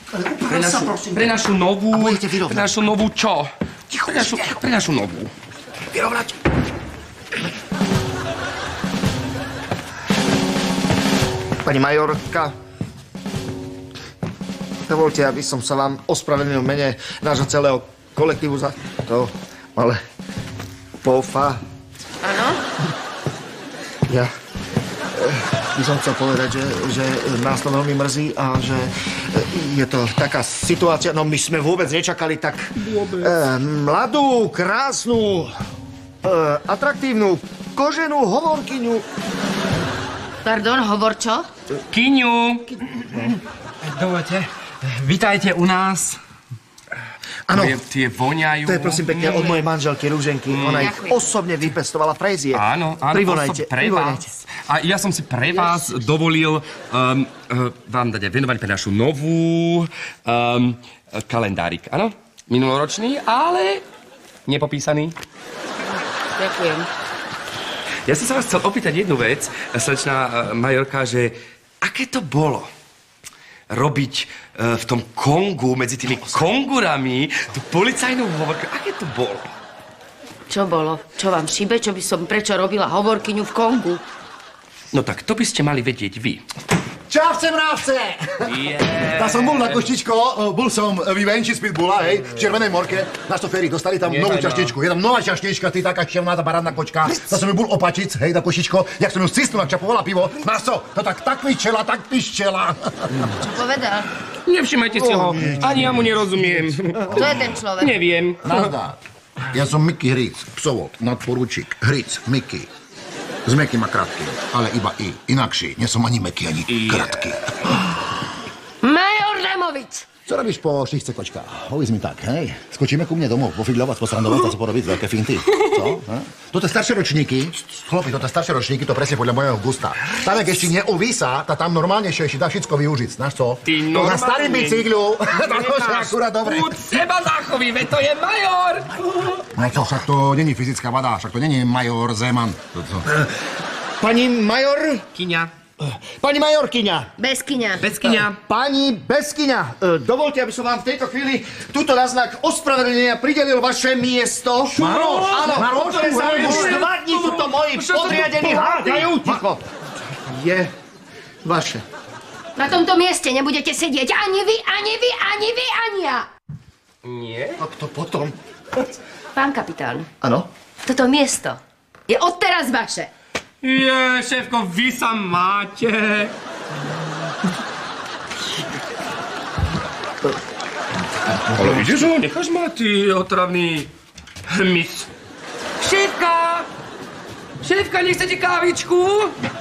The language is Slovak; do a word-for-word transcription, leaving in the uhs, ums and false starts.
Pre našu, pre našu novú... Pre našu novú čo? Ticho, pre našu, pre našu novú. Vyrovnať. Pani majorka, dovolte, aby som sa vám ospravedlnil v mene nášho celého kolektívu za to malé pofa. Áno? Ja by som chcel povedať, že, že nás to veľmi mrzí a že je to taká situácia, no my sme vôbec nečakali tak vôbec. Eh, mladú, krásnu, eh, atraktívnu, koženú hovorkyňu. Pardon, hovor čo? Kyňu. Dovolte, vítajte u nás. Áno. Tie voňajú. To je prosím pekne od mojej manželky Rúženky. Mm. Ona ich osobne vypestovala frézie. Áno, áno. Privonajte, pre privonajte. vás. A ja som si pre vás yes. dovolil um, uh, vám dať venovať pre našu novú um, kalendárik. Áno? Minuloročný, ale nepopísaný. Ďakujem. Ja som sa vás chcel opýtať jednu vec, slečná uh, majorka, že aké to bolo robiť uh, v tom Kongu, medzi tými kongurami, tú policajnú hovorku. Aké to bolo? Čo bolo? Čo vám šibe? Čo by som prečo robila hovorkyňu v Kongu? No tak, to by ste mali vedieť vy. Čavce, mravce! Yeah. Tá som bol na koštičko, bol som vyvenčiť z pitbula, hej, v Červenej morke. Na štoféri dostali tam Nie, novú no. čaštičku. Je tam nová čaštička, ty taká šťavnáta barádna kočka. Tá som ju bol opačiť, hej, na koštičko. Jak som ju stisnul, ak čapovala pivo. Máš co? To tak, tak piščela, tak piščela. Čo povedal? Nevšimajte si ho. Ani ja mu nerozumiem. Kto je ten človek? Neviem. Nazdar. Ja som Miky Hric, psovod, nadporučík. Hric, Miky. S mekým a kratkým, ale iba i. Inakší, nie som ani meký, ani kratký. Major Damovič! Co robíš po šlichce, kočka? Povíz mi tak, hej? Skočíme ku mne domov, pofidľovať, posrandovať a co porobiť veľké finty. Co? Toto staršie ročníky, chlopi, toto staršie ročníky, to presne podľa mojho gusta. Tam, jak ešte neuvísa, tá tam normálnejšie ešte dá všetko využiť, znáš co? Ty normálne. To na starým bicyklu, to je akurát dobre. Púd seba záchový, veď to je major! No to však to není fyzická vada, však to není major Zeman. Pani major... Kyňa. Pani majorkyňa. Bezkyňa. Bezkyňa. Pani Bezkyňa, e, dovolte, aby som vám v tejto chvíli túto na znak ospravedlnenia pridelil vaše miesto. Maroš, áno, Maroš, o ktoré sa Maroš, už dva dní tuto moji podriadení hádajú. Ticho. Je vaše. Na tomto mieste nebudete sedieť ani vy, ani vy, ani vy, ani ja. Nie? A kto potom? Pán kapitán. Áno? Toto miesto je odteraz vaše. Je, šéfko, vy sa máte. Ale ideš ho, necháš ma, ty otravný hmyz. Šéfka! Šéfka, nechcete kávičku?